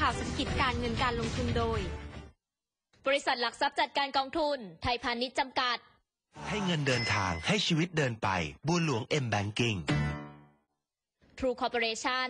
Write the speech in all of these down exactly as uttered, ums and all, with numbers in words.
ข่าวเศรษฐกิจการเงินการลงทุนโดยบริษัทหลักทรัพย์จัดการกองทุนไทยพาณิชย์จำกัดให้เงินเดินทางให้ชีวิตเดินไปบัวหลวง M Banking True Corporation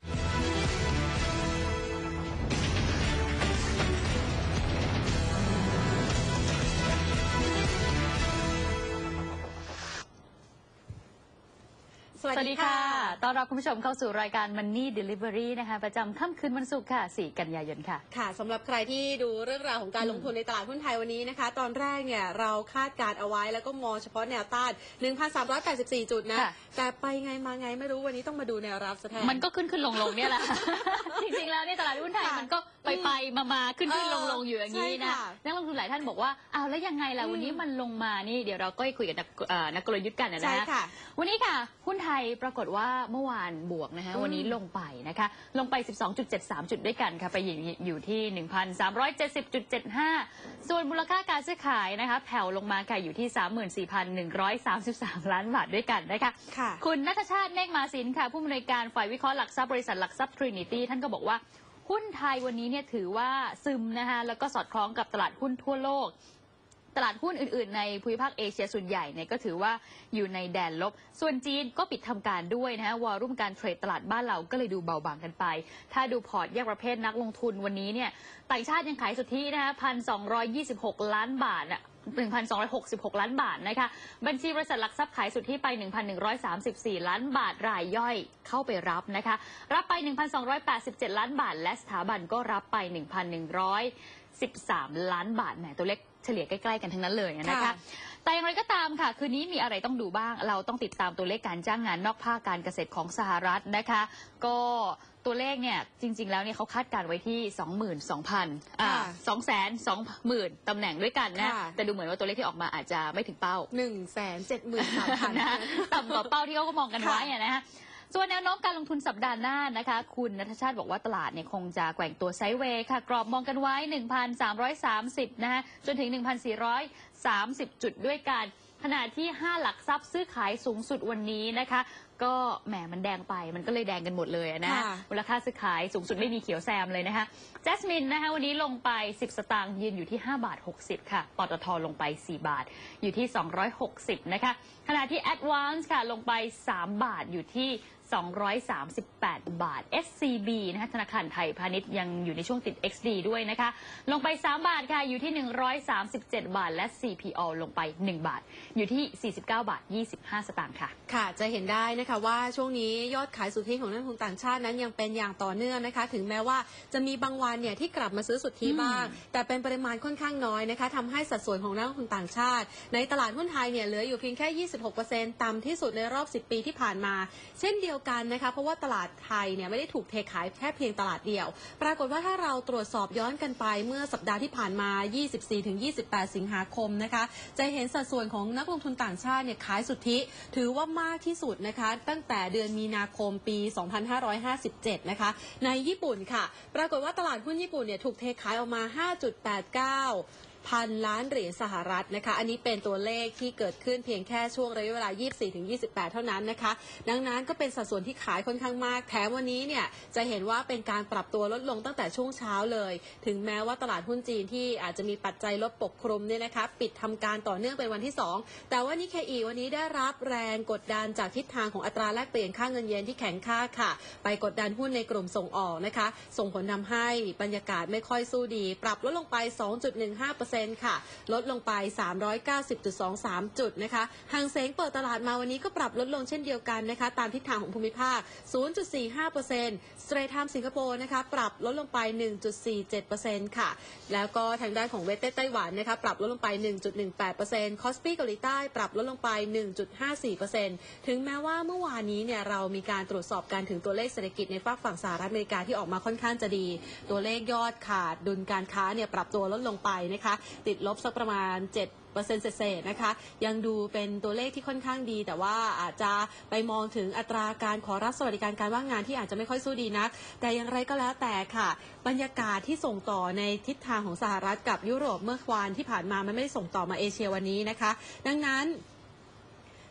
สวัสดีค่ะต้อนรับคุณผู้ชมเข้าสู่รายการ Money Delivery นะคะประจำค่ำคืนวันศุกร์ค่ะสี่กันยายนค่ะค่ะสำหรับใครที่ดูเรื่องราวของการลงทุนในตลาดหุ้นไทยวันนี้นะคะตอนแรกเนี่ยเราคาดการเอาไว้แล้วก็มองเฉพาะแนวต้าน หนึ่งพันสามร้อยแปดสิบสี่ จุดนะแต่ไปไงมาไงไม่รู้วันนี้ต้องมาดูแนวรับซะแทนมันก็ขึ้นขึ้นลงลงเนี่ยแหละ จริงๆแล้วในตลาดหุ้นไทยมันก็ไปไปมามาขึ้นขึ้นลงลงอยู่อย่างนี้นะนักลงทุนหลายท่านบอกว่าอ้าวแล้วยังไงล่ะวันนี้มันลงมานี่เดี๋ยวเราก็คุยกับนักกลยุทธ์กันนะวันนี้ค่ะหุ้นไทยปรากฏว่าเมื่อวานบวกนะคะวันนี้ลงไปนะคะลงไป สิบสองจุดเจ็ดสาม จุดด้วยกันค่ะไปอยู่ที่ หนึ่งพันสามร้อยเจ็ดสิบจุดเจ็ดห้า ส่วนมูลค่าการซื้อขายนะคะแผ่วลงมาค่ะอยู่ที่ สามหมื่นสี่พันหนึ่งร้อยสามสิบสาม ล้านบาทด้วยกันนะคะคุณณัฐชาติเมฆมาสินค่ะผู้อำนวยการฝ่ายวิเคราะห์หลักทรัพย์บริษัทหลักทรัพย์ Trinity ท่านก็บอกว่าหุ้นไทยวันนี้เนี่ยถือว่าซึมนะคะแล้วก็สอดคล้องกับตลาดหุ้นทั่วโลกตลาดหุ้นอื่นๆในภูมิภาคเอเชียส่วนใหญ่เนี่ยก็ถือว่าอยู่ในแดนลบส่วนจีนก็ปิดทำการด้วยนะฮะวอลุ่มการเทรดตลาดบ้านเราก็เลยดูเบาบางกันไปถ้าดูพอร์ตแยกประเภทนักลงทุนวันนี้เนี่ยต่างชาติยังขายสุทธินะคะ หนึ่งพันสองร้อยยี่สิบหก ล้านบาทอ่ะหนึ่งพันสองร้อยหกสิบหก ล้านบาทนะคะบัญชีบริษัทหลักทรัพย์ขายสุทธิไป หนึ่งพันหนึ่งร้อยสามสิบสี่ ล้านบาทรายย่อยเข้าไปรับนะคะรับไป หนึ่งพันสองร้อยแปดสิบเจ็ด ล้านบาทและสถาบันก็รับไป หนึ่งพันหนึ่งร้อยสิบสาม ล้านบาทแหมตัวเลขเฉลี่ยใกล้ๆกันทั้งนั้นเลยนะคะแต่อย่างไรก็ตามค่ะคืนนี้มีอะไรต้องดูบ้างเราต้องติดตามตัวเลขการจ้างงานนอกภาคการเกษตรของสหรัฐนะคะก็ตัวเลขเนี่ยจริงๆแล้วเนี่ยเขาคาดการไว้ที่ สองหมื่นสองพัน อ่า สองแสนสองหมื่น ตำแหน่งด้วยกันนะแต่ดูเหมือนว่าตัวเลขที่ออกมาอาจจะไม่ถึงเป้าหนึ่งแสนเจ็ดหมื่นสามพันนะต่ำกว่าเป้าที่เขาก็มองกันไว้นะฮะส่วนแนวโน้มการลงทุนสัปดาห์หน้านะคะคุณณัฐชาติบอกว่าตลาดเนี่ยคงจะแกว่งตัวไซด์เวย์ค่ะกรอบมองกันไว้ หนึ่งพันสามร้อยสามสิบ นะคะจนถึง หนึ่งพันสี่ร้อยสามสิบ จุดด้วยกันขณะที่ห้าหลักทรัพย์ซื้อขายสูงสุดวันนี้นะคะก็แหมมันแดงไปมันก็เลยแดงกันหมดเลยนะมูลค่าซื้อขายสูงสุดไม่มีเขียวแซมเลยนะคะแจสมินนะคะวันนี้ลงไปสิบสตางค์ยืนอยู่ที่ห้าบาทหกสิบค่ะปตทลงไปสี่บาทอยู่ที่สองร้อยหกสิบนะคะขณะที่ Advance ค่ะลงไปสามบาทอยู่ที่สองร้อยสามสิบแปด บาท เอส ซี บี นะคะธนาคารไทยพาณิชย์ยังอยู่ในช่วงติด เอ็กซ์ ดี ด้วยนะคะลงไปสามบาทค่ะอยู่ที่หนึ่งร้อยสามสิบเจ็ดบาทและ ซี พี โอ ลงไปหนึ่งบาทอยู่ที่สี่สิบเก้าบาทยี่สิบห้าสตางค์ค่ะค่ะจะเห็นได้นะคะว่าช่วงนี้ยอดขายสุทธิของนักลงทุนต่างชาตินั้นยังเป็นอย่างต่อเนื่องนะคะถึงแม้ว่าจะมีบางวันเนี่ยที่กลับมาซื้อสุทธิบ้างแต่เป็นปริมาณค่อนข้างน้อยนะคะทำให้สัดส่วนของนักลงทุนต่างชาติในตลาดหุ้นไทยเนี่ยเหลืออยู่เพียงแค่ ยี่สิบหกเปอร์เซ็นต์ ต่ำที่สุดในรอบสิบปีที่ผ่านมาเช่นเดียวกันนะคะเพราะว่าตลาดไทยเนี่ยไม่ได้ถูกเทขายแค่เพียงตลาดเดียวปรากฏว่าถ้าเราตรวจสอบย้อนกันไปเมื่อสัปดาห์ที่ผ่านมา ยี่สิบสี่ถึงยี่สิบแปด สิงหาคมนะคะจะเห็นสัดส่วนของนักลงทุนต่างชาติเนี่ยขายสุทธิถือว่ามากที่สุดนะคะตั้งแต่เดือนมีนาคมปี สองพันห้าร้อยห้าสิบเจ็ด นะคะในญี่ปุ่นค่ะปรากฏว่าตลาดหุ้นญี่ปุ่นเนี่ยถูกเทขายออกมา ห้าจุดแปดเก้าพันล้านเหรียญสหรัฐนะคะอันนี้เป็นตัวเลขที่เกิดขึ้นเพียงแค่ช่วงระยะเวลา ยี่สิบสี่ถึงยี่สิบแปด เท่านั้นนะคะดังนั้นก็เป็นสัดส่วนที่ขายค่อนข้างมากแถมวันนี้เนี่ยจะเห็นว่าเป็นการปรับตัวลดลงตั้งแต่ช่วงเช้าเลยถึงแม้ว่าตลาดหุ้นจีนที่อาจจะมีปัจจัยลบปกคลุมเนี่ยนะคะปิดทำการต่อเนื่องเป็นวันที่สองแต่ว่านิเคอีวันนี้ได้รับแรงกดดันจากทิศทางของอัตราแลกเปลี่ยนค่าเงินเยนที่แข็งค่าค่ะไปกดดันหุ้นในกลุ่มส่งออกนะคะส่งผลทำให้บรรยากาศไม่ค่อยสู้ดีปรับลดลงไป สองจุดหนึ่งห้าเปอร์เซ็นต์ ค่ะลดลงไป สามร้อยเก้าสิบจุดสองสาม จุดนะคะหางเส็งเปิดตลาดมาวันนี้ก็ปรับลดลงเช่นเดียวกันนะคะตามทิศทางของภูมิภาค ศูนย์จุดสี่ห้าเปอร์เซ็นต์ Straits Times สิงคโปร์นะคะปรับลดลงไป หนึ่งจุดสี่เจ็ดเปอร์เซ็นต์ ค่ะแล้วก็ทางด้านของเวสเต้ไต้หวันนะคะปรับลดลงไป หนึ่งจุดหนึ่งแปดเปอร์เซ็นต์ คอสปีเกาหลีใต้ปรับลดลงไป หนึ่งจุดห้าสี่เปอร์เซ็นต์ ถึงแม้ว่าเมื่อวานนี้เนี่ยเรามีการตรวจสอบการถึงตัวเลขเศรษฐกิจในฝั่งฝั่งสหรัฐอเมริกาที่ออกมาค่อนข้างจะดีตัวเลขยอดขาดดุลการค้าเนี่ยปรับตัวลดลงไปนะคะติดลบสักประมาณเจ็ดเปอร์เซ็นต์เศษๆนะคะยังดูเป็นตัวเลขที่ค่อนข้างดีแต่ว่าอาจจะไปมองถึงอัตราการขอรับสวัสดิการการว่างงานที่อาจจะไม่ค่อยสู้ดีนักแต่อย่างไรก็แล้วแต่ค่ะบรรยากาศที่ส่งต่อในทิศทางของสหรัฐกับยุโรปเมื่อวานที่ผ่านมามันไม่ได้ส่งต่อมาเอเชียวันนี้นะคะดังนั้น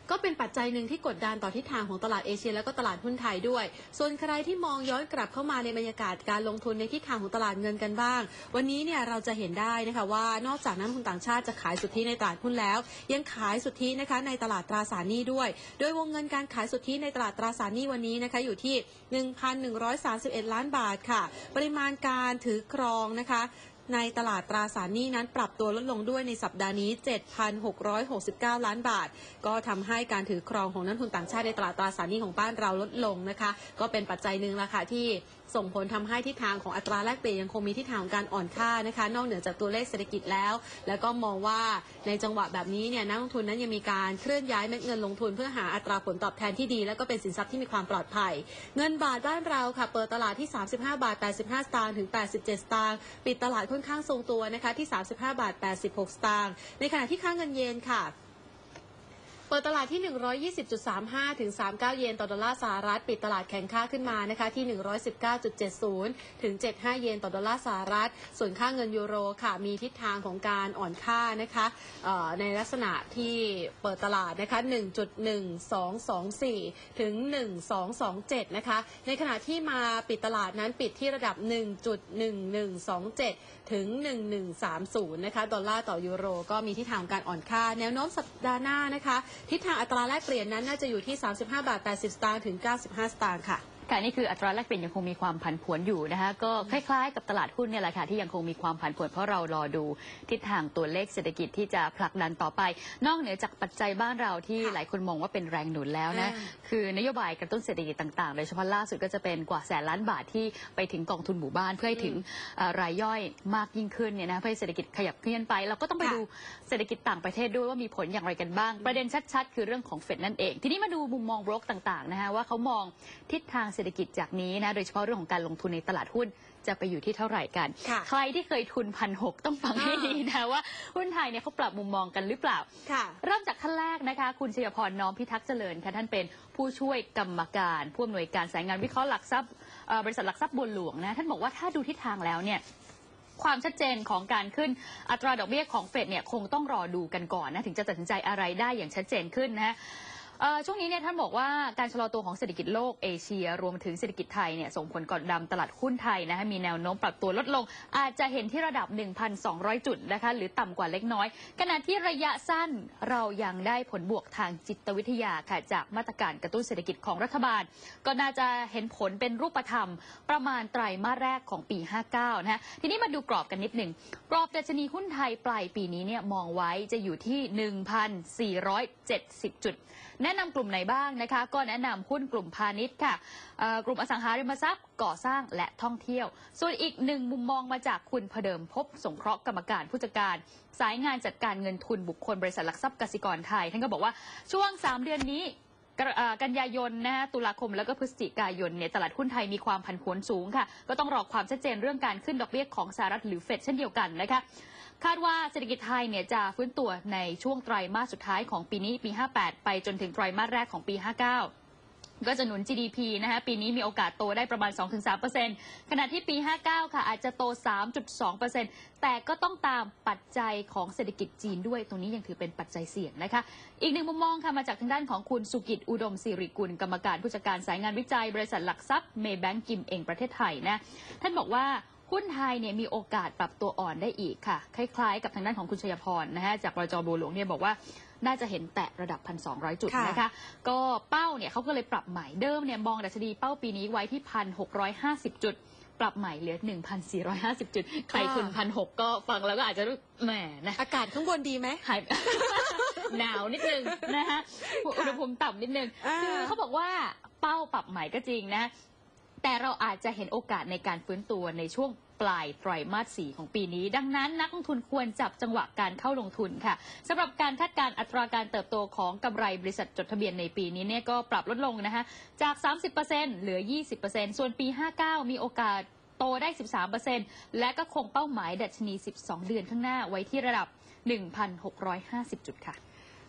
ก็เป็นปัจจัยหนึ่งที่กดดันต่อทิศทางของตลาดเอเชียและก็ตลาดหุ้นไทยด้วยส่วนใครที่มองย้อนกลับเข้ามาในบรรยากาศการลงทุนในทิศทางของตลาดเงินกันบ้างวันนี้เนี่ยเราจะเห็นได้นะคะว่านอกจากนักลงทุนต่างชาติจะขายสุทธิในตลาดหุ้นแล้วยังขายสุทธินะคะในตลาดตราสารหนี้ด้วยโดยวงเงินการขายสุทธิในตลาดตราสารหนี้วันนี้นะคะอยู่ที่ หนึ่งพันหนึ่งร้อยสามสิบเอ็ด ล้านบาทค่ะปริมาณการถือครองนะคะในตลาดตราสารหนี้นั้นปรับตัวลดลงด้วยในสัปดาห์นี้ เจ็ดพันหกร้อยหกสิบเก้า ล้านบาทก็ทำให้การถือครองของนักลงทุนต่างชาติในตลาดตราสารหนี้ของบ้านเราลดลงนะคะก็เป็นปัจจัยหนึ่งละค่ะที่ส่งผลทำให้ทิศทางของอัตราแลกเปลี่ยนยังคงมีทิศทางของการอ่อนค่านะคะนอกเหนือจากตัวเลขเศรษฐกิจแล้วแล้วก็มองว่าในจังหวะแบบนี้เนี่ยนักลงทุนนั้นยังมีการเคลื่อนย้ายเม็ดเงินลงทุนเพื่อหาอัตราผลตอบแทนที่ดีและก็เป็นสินทรัพย์ที่มีความปลอดภัยเงินบาทบ้านเราค่ะเปิดตลาดที่สามสิบห้าบาทแปดสิบห้าสตางค์ถึงแปดสิบเจ็ดสตางค์ปิดตลาดค่อนข้างทรงตัวนะคะที่สามสิบห้าบาทแปดสิบหกสตางค์ในขณะที่ค่าเงินเยนค่ะเปิดตลาดที่ หนึ่งร้อยยี่สิบจุดสามห้า ถึง สามสิบเก้า เยนต่อดอลลาร์สหรัฐปิดตลาดแข็งค่าขึ้นมานะคะที่ หนึ่งร้อยสิบเก้าจุดเจ็ดศูนย์ ถึง เจ็ดสิบห้า เยนต่อดอลลาร์สหรัฐส่วนค่าเงินยูโรค่ะมีทิศทางของการอ่อนค่านะคะในลักษณะที่เปิดตลาดนะคะ หนึ่งจุดหนึ่งสองสองสี่ ถึง หนึ่งพันสองร้อยยี่สิบเจ็ดนะคะในขณะที่มาปิดตลาดนั้นปิดที่ระดับ หนึ่งจุดหนึ่งหนึ่งสองเจ็ด ถึง หนึ่งพันหนึ่งร้อยสามสิบนะคะดอลลาร์ต่อยูโรก็มีทิศทางการอ่อนค่าแนวโน้มสัปดาห์หน้านะคะทิศทางอัตราแลกเปลี่ยนนั้นน่าจะอยู่ที่สามสิบห้าบาทแปดสิบสตางค์ถึงเก้าสิบห้าสตางค์ค่ะค่ะนี่คืออัตราแลกเปลี่ยนยังคงมีความผันผวนอยู่นะคะก็คล้ายๆกับตลาดหุ้นเนี่ยแหละค่ะที่ยังคงมีความผันผวนเพราะเรารอดูทิศทางตัวเลขเศรษฐกิจที่จะผลักดันต่อไปนอกเหนือจากปัจจัยบ้านเราที่หลายคนมองว่าเป็นแรงหนุนแล้วนะคือนโยบายกระตุ้นเศรษฐกิจต่างๆโดยเฉพาะล่าสุดก็จะเป็นกว่าแสนล้านบาทที่ไปถึงกองทุนหมู่บ้านเพื่อให้ถึงรายย่อยมากยิ่งขึ้นเนี่ยนะเพื่อให้เศรษฐกิจขยับเคลื่อนไปเราก็ต้องไปดูเศรษฐกิจต่างประเทศด้วยว่ามีผลอย่างไรกันบ้างประเด็นชัดๆคือเรื่องของเฟดนั่นเองทีนี้มาดูมุมมองบล็อกต่างๆนะคะว่าเขามองทิศทางเศรษฐกิจจากนี้นะโดยเฉพาะเรื่องของการลงทุนในตลาดหุ้นจะไปอยู่ที่เท่าไหร่กันใครที่เคยทุนพันหกต้องฟังให้ดีนะว่าหุ้นไทยเนี่ยเขาปรับมุมมองกันหรือเปล่าเริ่มจากท่านแรกนะคะคุณชัยพรน้อมพิทักษ์เจริญค่ะท่านเป็นผู้ช่วยกรรมการผู้อำนวยการสายงานวิเคราะห์หลักทรัพย์บริษัทหลักทรัพย์บัวหลวงนะท่านบอกว่าถ้าดูทิศทางแล้วเนี่ยความชัดเจนของการขึ้นอัตราดอกเบี้ยของเฟดเนี่ยคงต้องรอดูกันก่อนนะถึงจะตัดสินใจอะไรได้อย่างชัดเจนขึ้นนะช่วงนี้เนี่ยท่านบอกว่าการชะลอตัวของเศรษฐกิจโลกเอเชียรวมถึงเศรษฐกิจไทยเนี่ยส่งผลกดดันตลาดหุ้นไทยนะคะมีแนวโน้มปรับตัวลดลงอาจจะเห็นที่ระดับ หนึ่งพันสองร้อย จุดนะคะหรือต่ำกว่าเล็กน้อยขณะที่ระยะสั้นเรายังได้ผลบวกทางจิตวิทยาค่ะจากมาตรการกระตุ้นเศรษฐกิจของรัฐบาลก็น่าจะเห็นผลเป็นรูปธรรมประมาณไตรมาสแรกของปีห้าเก้านะคะทีนี้มาดูกรอบกันนิดหนึ่งกรอบดัชนีหุ้นไทยปลายปีนี้เนี่ยมองไว้จะอยู่ที่ หนึ่งพันสี่ร้อยเจ็ดสิบ จุดแนะนำกลุ่มไหนบ้างนะคะก็แนะนำหุ้นกลุ่มพาณิชย์ค่ะกลุ่มอสังหาริมทรัพย์ก่อสร้างและท่องเที่ยวส่วนอีกหนึ่งมุมมองมาจากคุณพเดิมพบสงเคราะห์กรรมการผู้จัดการสายงานจัดการเงินทุนบุคคลบริษัทหลักทรัพย์กสิกรไทยท่านก็บอกว่าช่วงสามเดือนนี้กันยายนนะฮะตุลาคมแล้วก็พฤศจิกายนเนี่ยตลาดหุ้นไทยมีความผันผวนสูงค่ะก็ต้องรอความชัดเจนเรื่องการขึ้นดอกเบี้ยของสหรัฐหรือเฟดเช่นเดียวกันนะคะคาดว่าเศรษฐกิจไทยเนี่ยจะฟื้นตัวในช่วงไตรมาสสุดท้ายของปีนี้ปีห้าแปดไปจนถึงไตรมาสแรกของปีห้าเก้าก็จะหนุน จี ดี พี นะคะปีนี้มีโอกาสโตได้ประมาณ สองถึงสามเปอร์เซ็นต์ ขณะที่ปีห้าเก้าค่ะอาจจะโต สามจุดสองเปอร์เซ็นต์ แต่ก็ต้องตามปัจจัยของเศรษฐกิจจีนด้วยตรงนี้ยังถือเป็นปัจจัยเสี่ยงนะคะอีกหนึ่งมุมมองค่ะมาจากทางด้านของคุณสุกิจอุดมศิริกุลกรรมการผู้จัดการสายงานวิจัยบริษัทหลักทรัพย์เมย์แบงก์กิมเองประเทศไทยนะท่านบอกว่าหุ้นไทยเนี่ยมีโอกาสปรับตัวอ่อนได้อีกค่ะคล้ายๆกับทางด้านของคุณชัยพรนะฮะจากบจ.บัวหลวงเนี่ยบอกว่าน่าจะเห็นแตะระดับ หนึ่งพันสองร้อย จุดนะคะก็เป้าเนี่ยเขาก็เลยปรับใหม่เดิมเนี่ยมองดัชนีเป้าปีนี้ไว้ที่ หนึ่งพันหกร้อยห้าสิบ จุดปรับใหม่เหลือ หนึ่งพันสี่ร้อยห้าสิบ จุดใครทุน หนึ่งพันหกร้อย ก็ฟังแล้วก็อาจจะรู้แหมนะอากาศข้างบนดีไหมหาย หนาวนิดนึงนะคะอุณหภูมิต่ำนิดนึงคือเขาบอกว่าเป้าปรับใหม่ก็จริงนะแต่เราอาจจะเห็นโอกาสในการฟื้นตัวในช่วงปลายไตรมาสสี่ของปีนี้ดังนั้นนักลงทุนควรจับจังหวะการเข้าลงทุนค่ะสำหรับการคาดการณ์อัตราการเติบโตของกำไรบริษัทจดทะเบียนในปีนี้เนี่ยก็ปรับลดลงนะคะจาก สามสิบเปอร์เซ็นต์ เหลือ ยี่สิบเปอร์เซ็นต์ ส่วนปีห้าเก้ามีโอกาสโตได้ สิบสามเปอร์เซ็นต์ และก็คงเป้าหมายดัชนีสิบสองเดือนข้างหน้าไว้ที่ระดับ หนึ่งพันหกร้อยห้าสิบ จุดค่ะ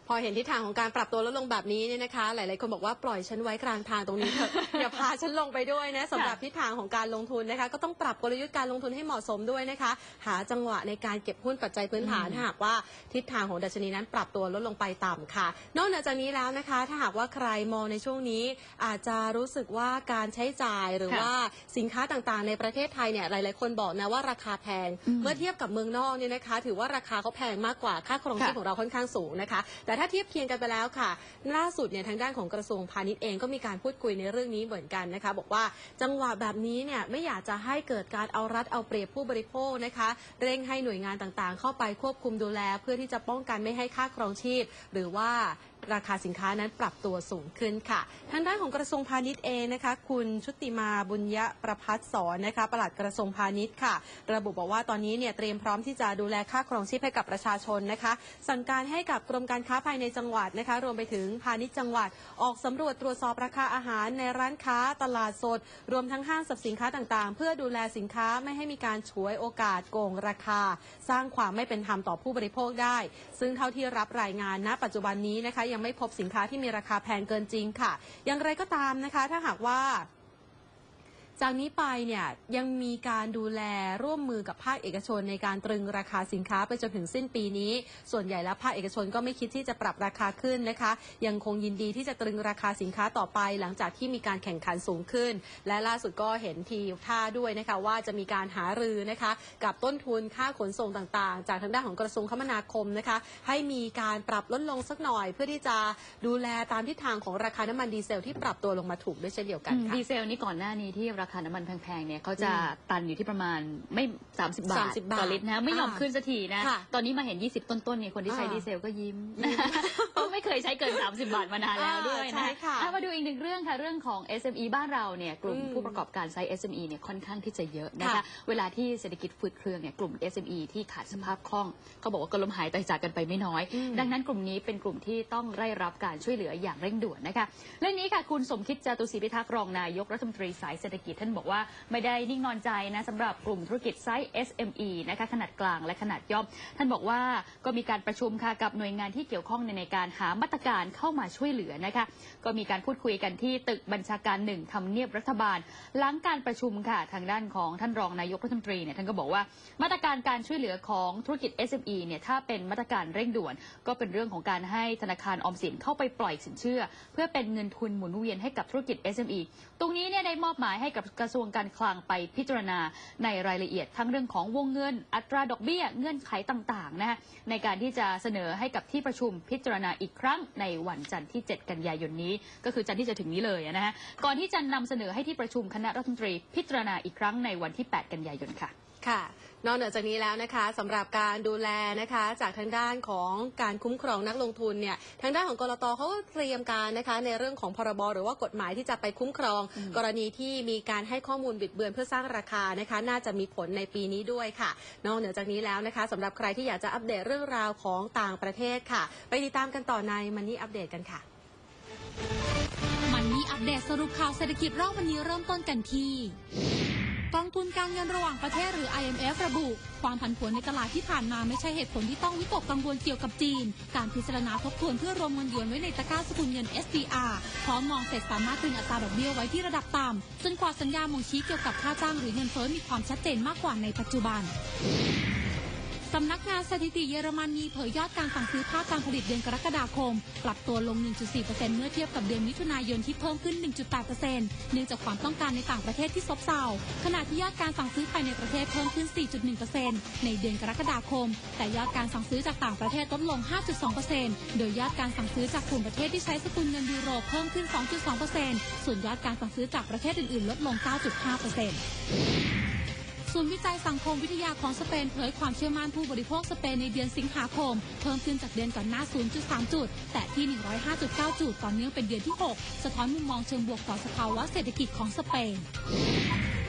พอเห็นทิศทางของการปรับตัวลดลงแบบนี้เนี่ยนะคะหลายๆคนบอกว่าปล่อยฉันไว้กลางทางตรงนี้เถอะ อย่าพาฉันลงไปด้วยนะสำหรับทิศทางของการลงทุนนะคะก็ต้องปรับกลยุทธ์การลงทุนให้เหมาะสมด้วยนะคะหาจังหวะในการเก็บหุ้นปัจจัยพื้นฐานถ้าหากว่าทิศทางของดัชนีนั้นปรับตัวลดลงไปต่ำค่ะนอกจากนี้แล้วนะคะถ้าหากว่าใครมองในช่วงนี้อาจจะรู้สึกว่าการใช้จ่ายหรือว่าสินค้าต่างๆในประเทศไทยเนี่ยหลายๆคนบอกนะว่าราคาแพงเมื่อเทียบกับเมืองนอกเนี่ยนะคะถือว่าราคาเขาแพงมากกว่าค่าครองชีพของเราค่อนข้างสูงนะคะแต่ถ้าเทียบเคียงกันไปแล้วค่ะล่าสุดเนี่ยทางด้านของกระทรวงพาณิชย์เองก็มีการพูดคุยในเรื่องนี้เหมือนกันนะคะบอกว่าจังหวะแบบนี้เนี่ยไม่อยากจะให้เกิดการเอารัดเอาเปรียบผู้บริโภคนะคะเร่งให้หน่วยงานต่างๆเข้าไปควบคุมดูแลเพื่อที่จะป้องกันไม่ให้ค่าครองชีพหรือว่าราคาสินค้านั้นปรับตัวสูงขึ้นค่ะทางด้านของกระทรวงพาณิชย์เองนะคะคุณชุติมาบุญยประภัสสรนะคะปลัดกระทรวงพาณิชย์ค่ะระบุบอกว่าตอนนี้เนี่ยเตรียมพร้อมที่จะดูแลค่าครองชีพให้กับประชาชนนะคะสั่งการให้กับกรมการค้าภายในจังหวัดนะคะรวมไปถึงพาณิชย์จังหวัดออกสำรวจตรวจสอบราคาอาหารในร้านค้าตลาดสดรวมทั้งห้างสรรพสินค้าต่างๆเพื่อดูแลสินค้าไม่ให้มีการฉวยโอกาสโกงราคาสร้างความไม่เป็นธรรมต่อผู้บริโภคได้ซึ่งเท่าที่รับรายงานณปัจจุบันนี้นะคะยังไม่พบสินค้าที่มีราคาแพงเกินจริงค่ะอย่างไรก็ตามนะคะถ้าหากว่าจากนี้ไปเนี่ยยังมีการดูแลร่วมมือกับภาคเอกชนในการตรึงราคาสินค้าไปจนถึงสิ้นปีนี้ส่วนใหญ่แล้วภาคเอกชนก็ไม่คิดที่จะปรับราคาขึ้นนะคะยังคงยินดีที่จะตรึงราคาสินค้าต่อไปหลังจากที่มีการแข่งขันสูงขึ้นและล่าสุดก็เห็นทีท่าด้วยนะคะว่าจะมีการหารือนะคะกับต้นทุนค่าขนส่งต่างๆจากทางด้านของกระทรวงคมนาคมนะคะให้มีการปรับลดลงสักหน่อยเพื่อที่จะดูแลตามทิศทางของราคาน้ำมันดีเซลที่ปรับตัวลงมาถูกด้วยเช่นเดียวกันค่ะดีเซลนี่ก่อนหน้านี้ที่ราคาน้ำมันแพงๆเนี่ยเขาจะตันอยู่ที่ประมาณไม่สามสิบบาทต่อลิตรนะไม่ยอมขึ้นสักทีนะตอนนี้มาเห็นยี่สิบต้นๆเนี่ยคนที่ใช้ดีเซลก็ยิ้มเพราะไม่เคยใช้เกินสามสิบบาทมานานแล้วด้วยนะมาดูอีกหนึ่งเรื่องค่ะเรื่องของ เอส เอ็ม อี บ้านเราเนี่ยกลุ่มผู้ประกอบการไซส์ เอส เอ็ม อี เนี่ยค่อนข้างที่จะเยอะนะคะเวลาที่เศรษฐกิจฝืดเครือเนี่ยกลุ่ม เอส เอ็ม อี ที่ขาดสภาพคล่องเขาบอกว่าก็ล้มหายตายจากกันไปไม่น้อยดังนั้นกลุ่มนี้เป็นกลุ่มที่ต้องได้รับการช่วยเหลืออย่างเร่งด่วนนะคะเรื่องนี้ค่ะคุณสมคิดจาตุศรีพิทักษ์รองนายกรัฐมนตรีสายเศรษฐกิจท่านบอกว่าไม่ได้นิ่งนอนใจนะสำหรับกลุ่มธุรกิจไซส์ เอส เอ็ม อี นะคะขนาดกลางและขนาดย่อมท่านบอกว่าก็มีการประชุมค่ะกับหน่วยงานที่เกี่ยวข้องในการหามาตรการเข้ามาช่วยเหลือนะคะก็มีการพูดคุยกันที่ตึกบัญชาการหนึ่งทำเนียบรัฐบาลหลังการประชุมค่ะทางด้านของท่านรองนายกรัฐมนตรีเนี่ยท่านก็บอกว่ามาตรการการช่วยเหลือของธุรกิจ เอส เอ็ม อี เนี่ยถ้าเป็นมาตรการเร่งด่วนก็เป็นเรื่องของการให้ธนาคารออมสินเข้าไปปล่อยสินเชื่อเพื่อเป็นเงินทุนหมุนเวียนให้กับธุรกิจ เอส เอ็ม อี ตรงนี้เนี่ยได้มอบหมายให้กับกระทรวงการคลังไปพิจารณาในรายละเอียดทั้งเรื่องของวงเงินอัตราดอกเบี้ยเงื่อนไขต่างๆนะฮะในการที่จะเสนอให้กับที่ประชุมพิจารณาอีกครั้งในวันจันทร์ที่เจ็ดกันยายนนี้ก็คือจันทร์ที่จะถึงนี้เลยนะฮะก่อนที่จะนำเสนอให้ที่ประชุมคณะรัฐมนตรีพิจารณาอีกครั้งในวันที่แปดกันยายนค่ะค่ะนอกเหนือจากนี้แล้วนะคะสำหรับการดูแลนะคะจากทางด้านของการคุ้มครองนักลงทุนเนี่ยทางด้านของกลตเขาก็เตรียมการนะคะในเรื่องของพรบหรือว่ากฎหมายที่จะไปคุ้มครองกรณีที่มีการให้ข้อมูลบิดเบือนเพื่อสร้างราคานะคะน่าจะมีผลในปีนี้ด้วยค่ะนอกเหนือจากนี้แล้วนะคะสำหรับใครที่อยากจะอัปเดตเรื่องราวของต่างประเทศค่ะไปติดตามกันต่อในมันนี่อัปเดตกันค่ะมันนี่อัปเดตสรุปข่าวเศรษฐกิจรอบวันนี้เริ่มต้นกันที่กองทุนการเงินระหว่างประเทศหรือ ไอ เอ็ม เอฟ ระบุความผันผวนในตลาดที่ผ่านมาไม่ใช่เหตุผลที่ต้องวิตกกังวลเกี่ยวกับจีนการพิจารณาทบทวนเพื่อรวมเงินหยวนไว้ในตะกร้าสกุลเงิน เอส ดี อาร์ พร้อมมองเฟดสามารถตรึงอัตราดอกเบี้ยไว้ที่ระดับต่ำจนกว่าสัญญาบ่งชี้เกี่ยวกับค่าจ้างหรือเงินเฟ้อมีความชัดเจนมากกว่าในปัจจุบันสำนักงานสถิติเยอรมนีเผยยอดการสั่งซื้อภาคการผลิตเดือนกรกฎาคมปรับตัวลง หนึ่งจุดสี่เปอร์เซ็นต์ เมื่อเทียบกับเดือนมิถุนายนที่เพิ่มขึ้น หนึ่งจุดแปดเปอร์เซ็นต์ เนื่องจากความต้องการในต่างประเทศที่ซบเซาขณะที่ยอดการสั่งซื้อภายในประเทศเพิ่มขึ้น สี่จุดหนึ่งเปอร์เซ็นต์ ในเดือนกรกฎาคมแต่ยอดการสั่งซื้อจากต่างประเทศลดลง ห้าจุดสองเปอร์เซ็นต์ โดยยอดการสั่งซื้อจากกลุ่มประเทศที่ใช้สกุลเงินยูโรเพิ่มขึ้น สองจุดสองเปอร์เซ็นต์ ส่วนยอดการสั่งซื้อจากประเทศอื่นๆลดลง เก้าจุดห้าเปอร์เซ็นต์ศูนย์วิจัยสังคมวิทยาของสเปนเผยความเชื่อมั่นผู้บริโภคสเปนในเดือนสิงหาคมเพิ่มขึ้นจากเดือนก่อนหน้า ศูนย์จุดสาม จุดแต่ที่ หนึ่งร้อยห้าจุดเก้า จุดต่อเนื่องเป็นเดือนที่หกสะท้อนมุมมองเชิงบวกต่อสภาวะเศรษฐกิจของสเปน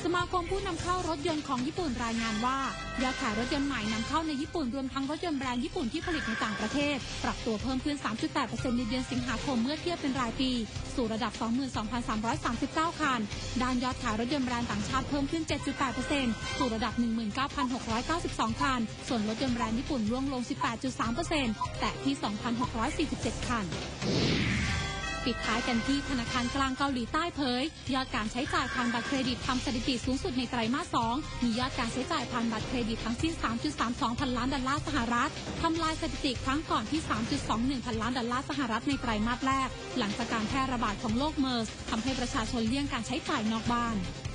สมาคมผู้นำเข้ารถยนต์ของญี่ปุ่นรายงานว่ายอดขายรถยนต์ใหม่นำเข้าในญี่ปุ่นรวมทั้งรถยนต์แบรนด์ญี่ปุ่นที่ผลิตในต่างประเทศปรับตัวเพิ่มขึ้น สามจุดแปดเปอร์เซ็นต์ ในเดือนสิงหาคมเมื่อเทียบเป็นรายปีสู่ระดับ สองหมื่นสองพันสามร้อยสามสิบเก้า คันด้านยอดขายรถยนต์แบรนด์ต่างชาติเพิ่มขึ้น เจ็ดจุดแปดเปอร์เซ็นต์ สู่ระดับ หนึ่งหมื่นเก้าพันหกร้อยเก้าสิบสอง คันส่วนรถยนต์แบรนด์ญี่ปุ่นร่วงลง สิบแปดจุดสามเปอร์เซ็นต์ แตะที่ สองพันหกร้อยสี่สิบเจ็ด คันปิดท้ายกันที่ธนาคารกลางเกาหลีใต้เผยยอดการใช้จ่ายผ่านบัตรเครดิตทำสถิติสูงสุดในไตรมาส สอง มียอดการใช้จ่ายผ่านบัตรเครดิตทั้งสิ้น สามจุดสามสอง พันล้านดอลลาร์สหรัฐทำลายสถิติครั้งก่อนที่ สามจุดสองหนึ่ง พันล้านดอลลาร์สหรัฐในไตรมาสแรกหลังจากการแพร่ระบาดของโรคเมอร์สทำให้ประชาชนเลี่ยงการใช้จ่ายนอกบ้าน